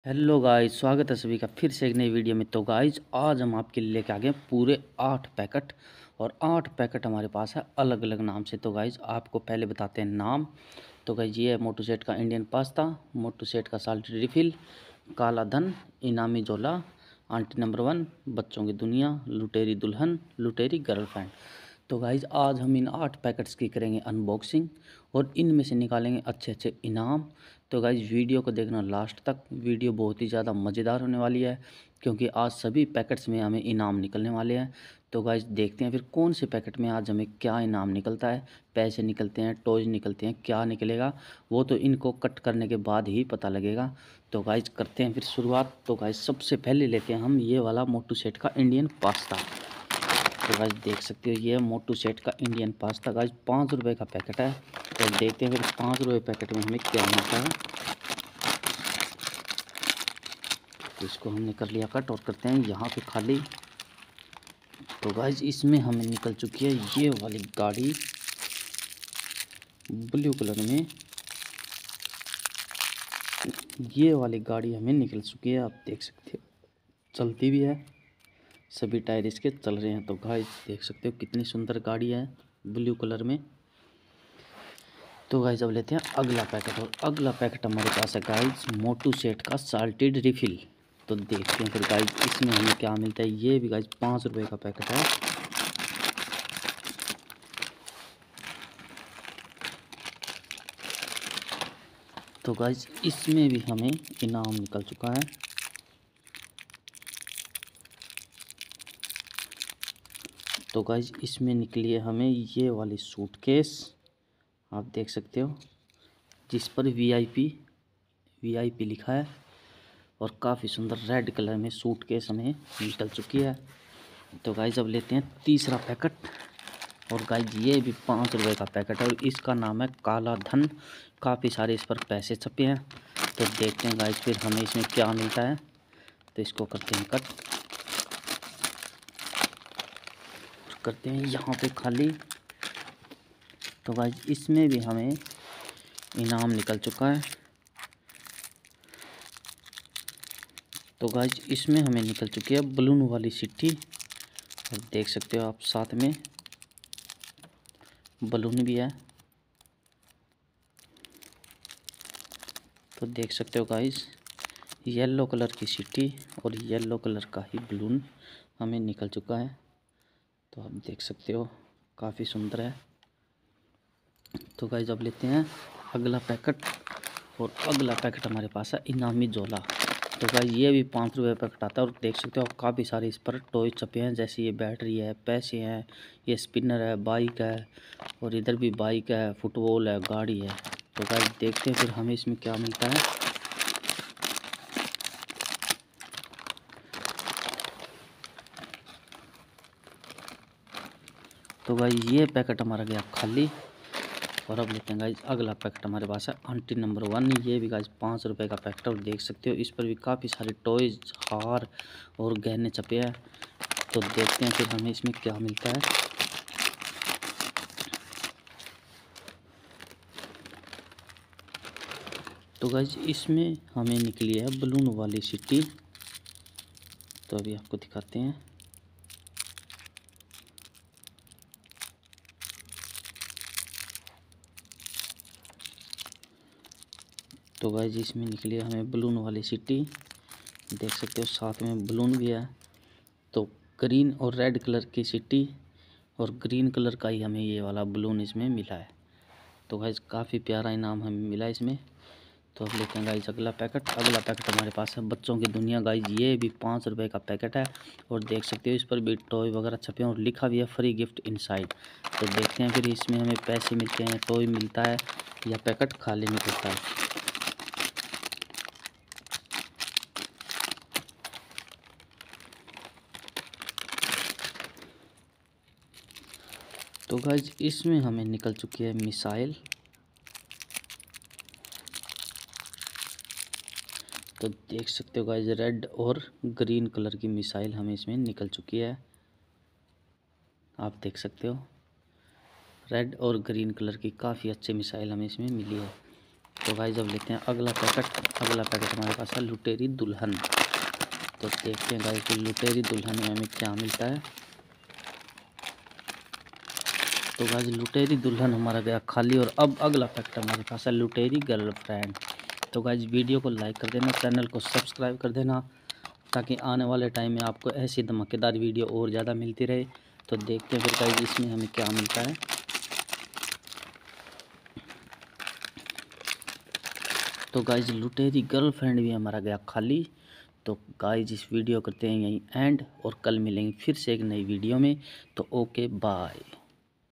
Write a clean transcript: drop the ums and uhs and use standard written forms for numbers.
Hello guys, स्वागत है सभी का फिर से एक नई वीडियो में। तो गाइस आज हम आपके लिए लेके आ गए पूरे 8 पैकेट। और 8 पैकेट हमारे पास है अलग अलग नाम से। तो गाइस आपको पहले बताते हैं नाम। तो गाइस ये है मोटू सेठ का इंडियन पास्ता, मोटू सेठ का साल्ट रिफिल, काला धन, इनामी जोला, आंटी नंबर 1, बच्चों की दुनिया, लुटेरी दुल्हन, लुटेरी गर्लफ्रेंड। तो गाइज आज हम इन 8 पैकेट्स की करेंगे अनबॉक्सिंग और इनमें से निकालेंगे अच्छे अच्छे इनाम। तो गाइज वीडियो को देखना लास्ट तक, वीडियो बहुत ही ज़्यादा मज़ेदार होने वाली है क्योंकि आज सभी पैकेट्स में हमें इनाम निकलने वाले हैं। तो गाइज देखते हैं फिर कौन से पैकेट में आज हमें क्या इनाम निकलता है, पैसे निकलते हैं, टॉयज निकलते हैं, क्या निकलेगा वो तो इनको कट करने के बाद ही पता लगेगा। तो गाइज करते हैं फिर शुरुआत। तो गाइज सबसे पहले लेते हैं हम ये वाला मोटू सेठ का इंडियन पास्ता। तो गाइस देख सकते हो ये मोटू सेठ का इंडियन पास्ता गाइस 5 रुपये का पैकेट है। तो देखते हैं फिर 5 रुपये पैकेट में हमें क्या मिलता है। तो इसको हमने कर लिया कट और करते हैं यहाँ पे खाली। तो गाइस इसमें हमें निकल चुकी है ये वाली गाड़ी ब्लू कलर में। ये वाली गाड़ी हमें निकल चुकी है, आप देख सकते हो चलती भी है, सभी टायर इसके चल रहे हैं। तो गाइस देख सकते हो कितनी सुंदर गाड़ी है ब्लू कलर में। तो गाइस अब लेते हैं अगला पैकेट और अगला पैकेट हमारे पास है गाइस मोटू सेठ का साल्टेड रिफिल। तो देखते हैं फिर गाइस इसमें हमें क्या मिलता है। ये भी गाइस 5 रुपये का पैकेट है। तो गाइस इसमें भी हमें इनाम निकल चुका है। तो गाइस इसमें निकली है हमें ये वाली सूटकेस, आप देख सकते हो जिस पर वीआईपी लिखा है और काफ़ी सुंदर रेड कलर में सूटकेस हमें निकल चुकी है। तो गाइस अब लेते हैं तीसरा पैकेट और गाइस ये भी 5 रुपये का पैकेट है और इसका नाम है काला धन। काफ़ी सारे इस पर पैसे छपे हैं। तो देखते हैं गाइस फिर हमें इसमें क्या मिलता है। तो इसको करते हैं कट और करते हैं यहाँ पे खाली। तो गाइस इसमें भी हमें इनाम निकल चुका है। तो गाइस इसमें हमें निकल चुकी है बलून वाली सिट्टी और देख सकते हो आप साथ में बलून भी है। तो देख सकते हो गाइस येलो कलर की सिट्टी और येलो कलर का ही बलून हमें निकल चुका है। तो आप देख सकते हो काफ़ी सुंदर है। तो गाइस अब लेते हैं अगला पैकेट और अगला पैकेट हमारे पास है इनामी जोला। तो गाइस ये भी 5 रुपये पैकेट आता है और देख सकते हो काफ़ी सारे इस पर टॉय छपे हैं, जैसे ये बैटरी है, पैसे हैं, ये स्पिनर है, बाइक है और इधर भी बाइक है, फुटबॉल है, गाड़ी है। तो गाइस देखते हैं फिर हमें इसमें क्या मिलता है। तो गाइस ये पैकेट हमारा गया खाली और अब लेते हैं गाइस अगला पैकेट हमारे पास है आंटी नंबर 1। ये भी गाइस 5 रुपये का पैकेट और देख सकते हो इस पर भी काफ़ी सारे टॉयज, हार और गहने छपे हैं। तो देखते हैं फिर हमें इसमें क्या मिलता है। तो गाइस इसमें हमें निकली है बलून वाली सिट्टी। तो अभी आपको दिखाते हैं। तो गाइस इसमें निकली है हमें बलून वाली सिट्टी, देख सकते हो साथ में बलून भी है। तो ग्रीन और रेड कलर की सिट्टी और ग्रीन कलर का ही हमें ये वाला बलून इसमें मिला है। तो गाइस काफ़ी प्यारा इनाम हमें मिला इसमें। तो अब लेते हैं गाइस अगला पैकेट। अगला पैकेट हमारे पास है बच्चों की दुनिया। गाइस ये भी 5 रुपये का पैकेट है और देख सकते हो इस पर भी टॉय वगैरह छपे हैं और लिखा भी है फ्री गिफ्ट इनसाइड। तो देखते हैं फिर इसमें हमें पैसे मिलते हैं, टॉय मिलता है या पैकेट खाली निकलता है। तो गाइस इसमें हमें निकल चुकी है मिसाइल। तो देख सकते हो गाइस रेड और ग्रीन कलर की मिसाइल हमें इसमें निकल चुकी है, आप देख सकते हो रेड और ग्रीन कलर की काफ़ी अच्छी मिसाइल हमें इसमें मिली है। तो गाइस अब लेते हैं अगला पैकेट। अगला पैकेट हमारे पास है लुटेरी दुल्हन। तो देखते हैं गाइस कि लुटेरी दुल्हन में हमें क्या मिलता है। तो गाइस लुटेरी दुल्हन हमारा गया खाली और अब अगला पैकेट हमारे पास है लुटेरी गर्लफ्रेंड। तो गाइस वीडियो को लाइक कर देना, चैनल को सब्सक्राइब कर देना, ताकि आने वाले टाइम में आपको ऐसी धमाकेदार वीडियो और ज़्यादा मिलती रहे। तो देखते हैं फिर गाइस इसमें हमें क्या मिलता है। तो गाइस लुटेरी गर्लफ्रेंड भी हमारा गया खाली। तो गाइस इस वीडियो करते हैं यहीं एंड, और कल मिलेंगे फिर से एक नई वीडियो में। तो ओके बाय।